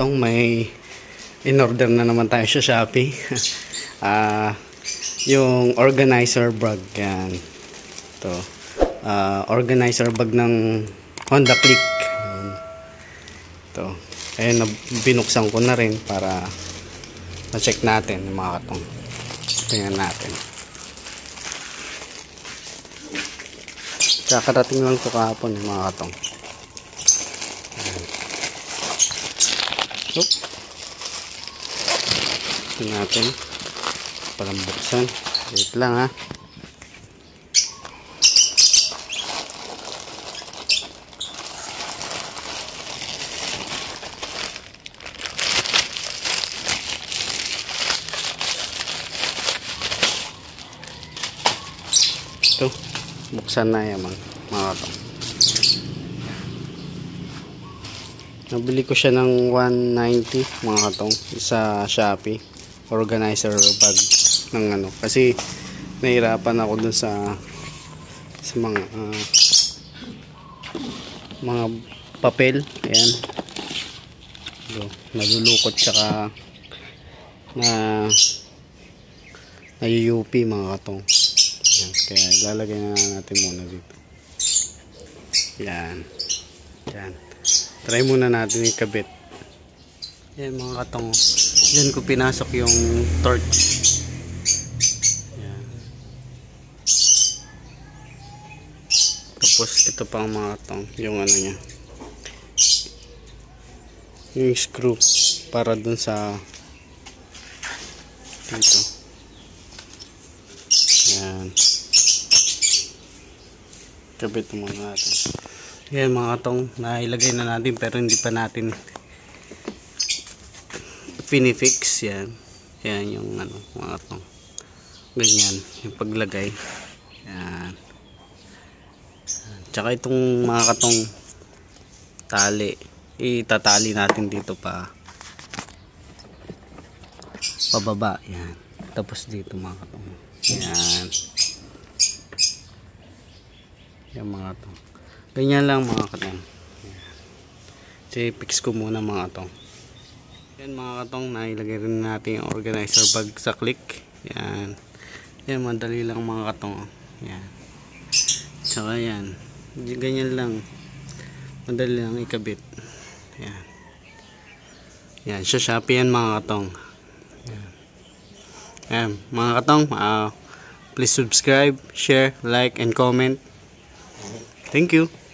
katong, may in-order na naman tayo sa Shopee. Yung organizer bag yan. Ito. Organizer bag ng Honda Click. Ito. Ayun, binuksan ko na rin para ma-check natin yung mga katong. Tingnan natin. Kakarating lang ko kahapon yung mga katong. Oop. Tingnan natin. Parang buksan. Wait lang ha. Ito. Buksan na yan mga katong. Nabili ko siya ng 190 mga katong sa Shopee. Organizer bag ng ano. Kasi nahirapan ako dun sa mga papel. Ayan. Nalulukot tsaka nayuyupi mga katong. Ayan. Kaya lalagay na natin muna dito. Ayan. Ayan. Try muna natin ikabit. Ayan mga katong. Diyan ko pinasok yung torch. Ayan. Tapos ito pang mga katong. Yung ano niya. Yung screw. Para dun sa dito. Ayan. Kabit muna natin. Ayan mga katong. Nailagay na natin pero hindi pa natin finifix. Yan. Yan yung ano, mga katong. Ganyan. Yung paglagay. Yan. Tsaka itong mga katong tali. Itatali natin dito pababa. Yan. Tapos dito mga katong. Yan. Yan mga katong. Ganyan lang mga katong. Kasi fix ko muna mga katong. Yan mga katong, nailagay rin natin yung organizer bag sa click. Yan. Yan, madali lang mga katong. Yan. Tsaka yan. Ganyan lang. Madali lang ikabit. Yan. Yan. Sa Shopee yan mga katong. Yan. Yan. Mga katong, please subscribe, share, like, and comment. Thank you.